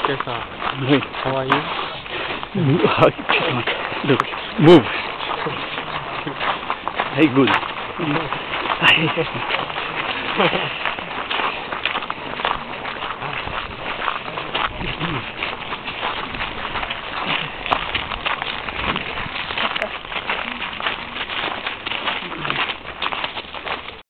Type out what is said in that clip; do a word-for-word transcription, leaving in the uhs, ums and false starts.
Kesa, Hey. how are you? Look, move. Hey, good.